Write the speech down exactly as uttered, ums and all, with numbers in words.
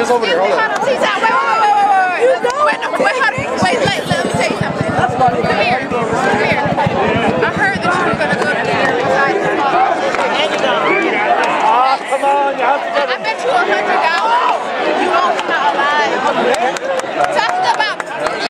over there. Hold on. He's out. Wait, wait, wait.